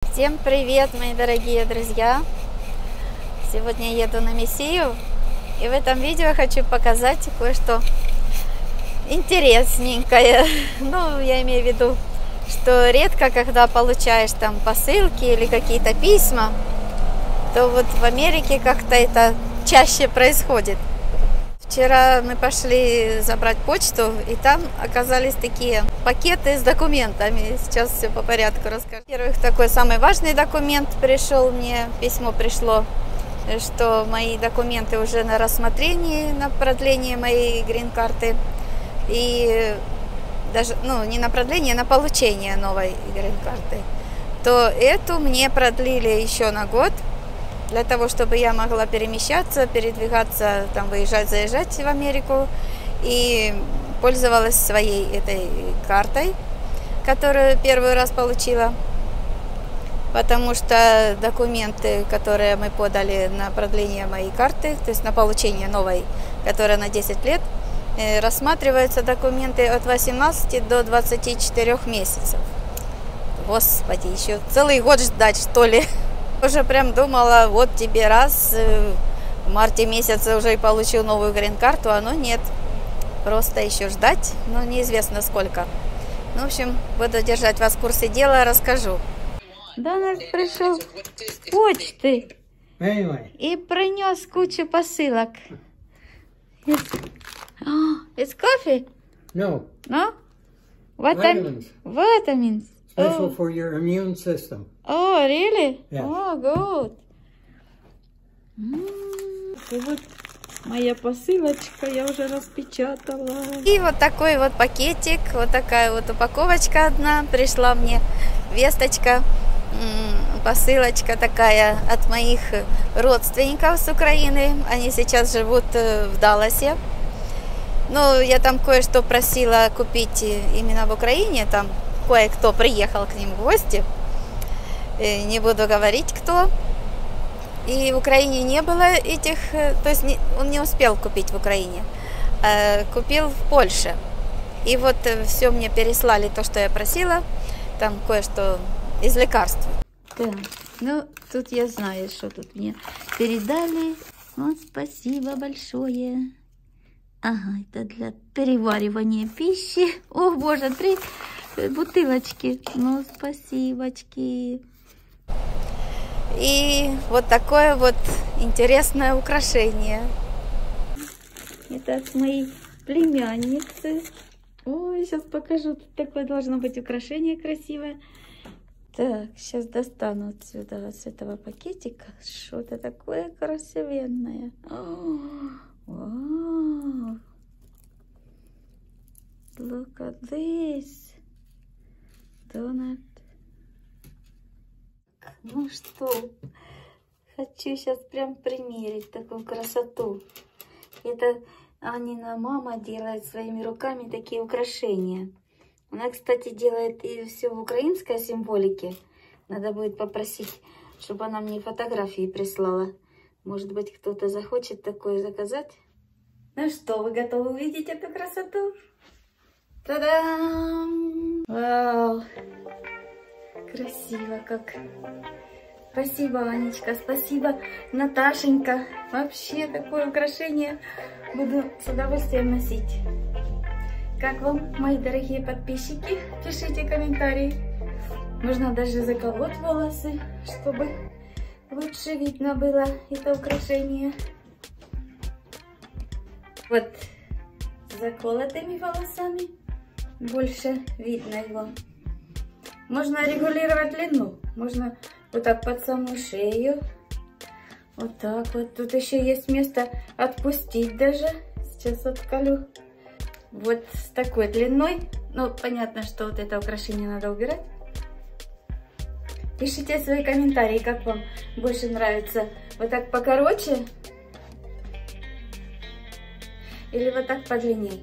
Всем привет, мои дорогие друзья! Сегодня еду на Мессию, и в этом видео хочу показать кое-что интересненькое. Ну, я имею в виду, что редко, когда получаешь там посылки или какие-то письма, то вот в Америке как-то это чаще происходит. Вчера мы пошли забрать почту, и там оказались такие пакеты с документами. Сейчас все по порядку расскажу. Во-первых, такой самый важный документ пришел мне, письмо пришло, что мои документы уже на рассмотрении, на продление моей грин-карты. И даже, не на продление, а на получение новой грин-карты. То эту мне продлили еще на год. Для того, чтобы я могла перемещаться, передвигаться, там, выезжать, заезжать в Америку. И пользовалась своей этой картой, которую первый раз получила. Потому что документы, которые мы подали на продление моей карты, то есть на получение новой, которая на 10 лет, рассматриваются документы от 18 до 24 месяцев. Господи, еще целый год ждать, что ли? Уже прям думала, вот тебе раз, в марте месяце уже и получил новую грин-карту, а нет. Просто еще ждать, но неизвестно сколько. Ну, в общем, буду держать вас в курсе дела, расскажу. Дональд пришел с почты и принес кучу посылок. It's coffee? No. No? Vitamins. Vitamins. Special for your immune system. Oh, really? Yes. Oh, good. И вот моя посылочка, я уже распечатала. И вот такой вот пакетик, вот такая вот упаковочка одна пришла мне, весточка, посылочка такая от моих родственников с Украины. Они сейчас живут в Далласе. Ну, я там кое-что просила купить именно в Украине, там кое-кто приехал к ним в гости. Не буду говорить, кто. И в Украине не было этих, то есть он не успел купить в Украине, а купил в Польше. И вот все мне переслали, то, что я просила, там кое-что из лекарств. Так, ну, тут я знаю, что тут мне передали. Вот, спасибо большое. Ага, это для переваривания пищи. О, боже, 3 бутылочки. Ну, спасибочки. И вот такое вот интересное украшение. Это от моей племянницы. Ой, сейчас покажу. Тут такое должно быть украшение красивое. Так, сейчас достану отсюда, с этого пакетика, что-то такое красивенное. Вау! Look at this. Donald. Ну что, хочу сейчас прям примерить такую красоту. Это Анина мама делает своими руками такие украшения. Она, кстати, делает и все в украинской символике. Надо будет попросить, чтобы она мне фотографии прислала. Может быть, кто-то захочет такое заказать. Ну что, вы готовы увидеть эту красоту? Та-дам! Вау! Красиво как. Спасибо, Анечка, спасибо, Наташенька. Вообще такое украшение буду с удовольствием носить. Как вам, мои дорогие подписчики? Пишите комментарии. Можно даже заколоть волосы, чтобы лучше видно было это украшение. Вот с заколотыми волосами больше видно его. Можно регулировать длину. Можно вот так под самую шею. Вот так вот. Тут еще есть место отпустить даже. Сейчас отколю. Вот с такой длиной. Ну, понятно, что вот это украшение надо убирать. Пишите свои комментарии, как вам больше нравится. Вот так покороче. Или вот так подлинней.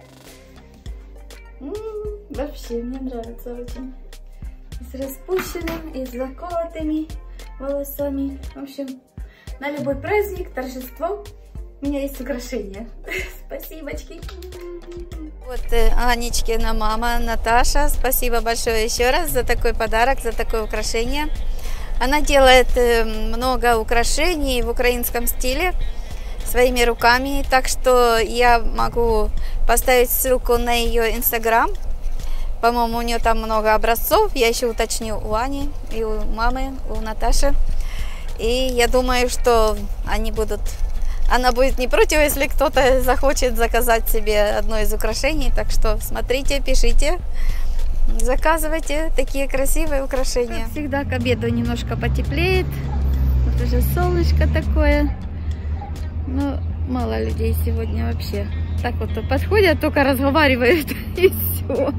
Вообще, мне нравится очень. С распущенным и с заколотыми волосами. В общем, на любой праздник, торжество У меня есть украшения. Спасибочки. Вот Анечкина мама Наташа, спасибо большое еще раз за такой подарок, за такое украшение. Она делает много украшений в украинском стиле своими руками, так что я могу поставить ссылку на ее инстаграм. По-моему, у нее там много образцов, я еще уточню у Ани и у мамы, у Наташи. И я думаю, что она будет не против, если кто-то захочет заказать себе одно из украшений. Так что смотрите, пишите, заказывайте такие красивые украшения. Как всегда, к обеду немножко потеплеет. Вот уже солнышко такое. Но мало людей сегодня вообще. Так вот подходят, только разговаривают и все.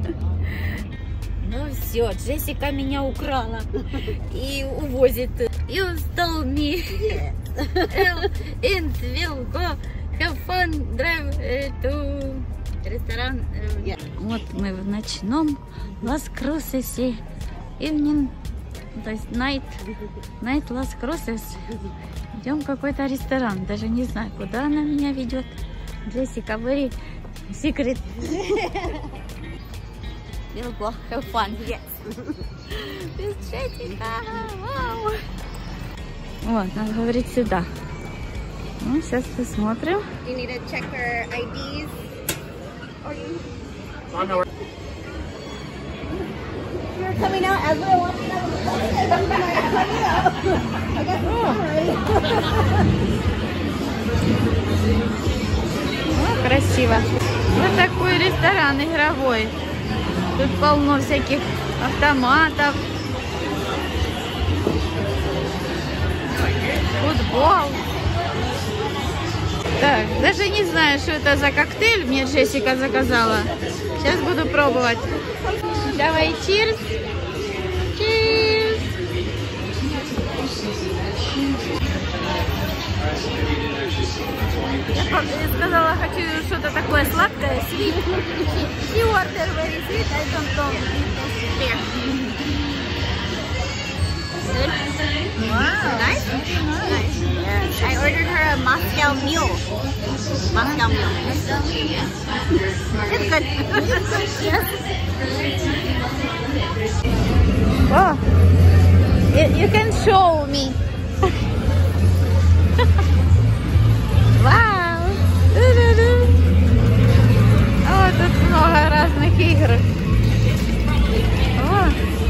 Ну все, Джессика меня украла и увозит. You stole me. And we'll go have fun, drive to ресторан. Вот мы в ночном Las Cruces evening, то есть night Las Cruces. Идем в какой-то ресторан, даже не знаю, куда она меня ведет. Джессика, very secret. We'll go have fun. Yes. With Jessica. Wow. Вот, надо говорить сюда. Ну, сейчас посмотрим. You need to check her IDs. You're coming out as we're walking out of the plane. I guess it's already. О, красиво. Вот такой ресторан игровой. Тут полно всяких автоматов. Футбол. Так, даже не знаю, что это за коктейль мне Джессика заказала. Сейчас буду пробовать. Давай, cheers. Cheers. Я сказала, хочу что-то такое сладкое, sweet. She ordered very sweet, I don't know. Wow. Nice? Nice. Yeah. I ordered her a Moscow mule. Moscow mule. It's good. Yes. Oh, you can show me. Вау! О, тут много разных игр. О.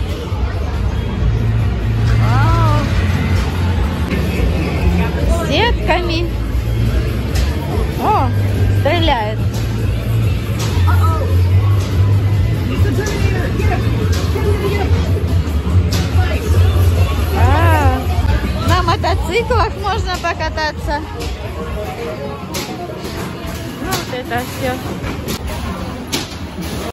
Вау! С сетками. О, стреляет. На мотоциклах можно покататься. Ну, вот это все.